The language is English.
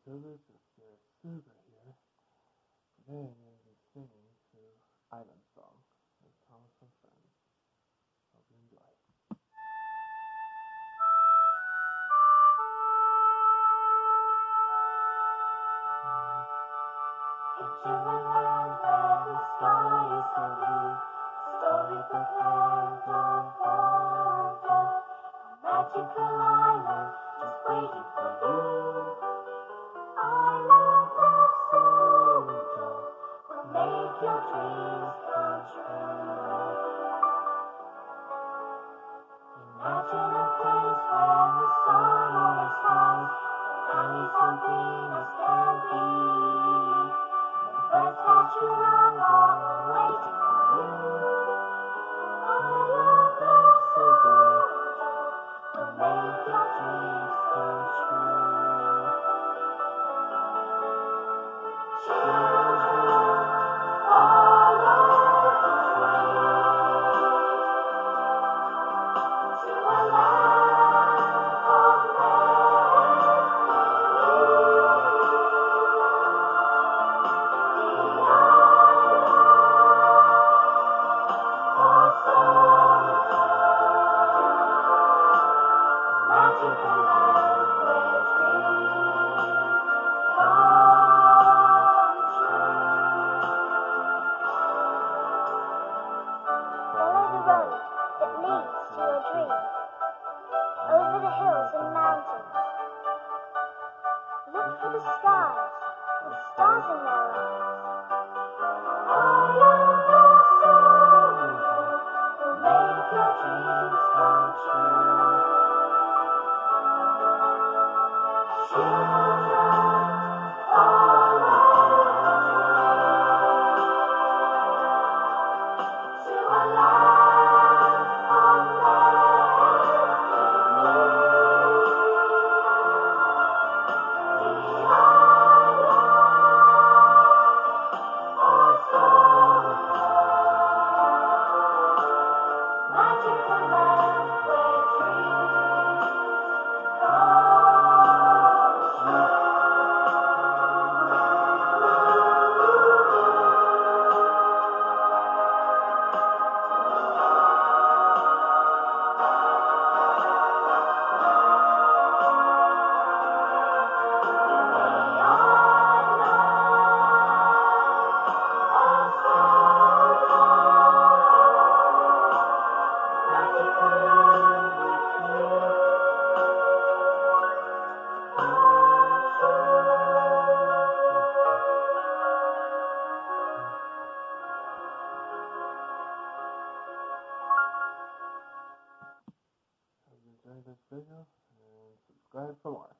YouTubers, it's Garrett here. Today I'm going to be singing to Island Song with Thomas and Friends. Hope you enjoy. Picture a land where the sky is so blue, story fulfilled of wonder, a magical island just waiting for you. Island of Soda will make your dreams come true. Imagine a place where the sun always smiles, valleys so green as can be. Birds that you love are waiting for you. Island of Soda will make your dreams come true. Children, follow the train to a land of magical land where dreams come true. Follow the road that leads to your dream, over the hills and mountains. Look for the skies with stars in their eyes. Island of Soda will make your dreams come true. Children, follow the way to a land of make-believe. The island of Soda, magical land where dreams come true. Hope you enjoyed this video and subscribe for more.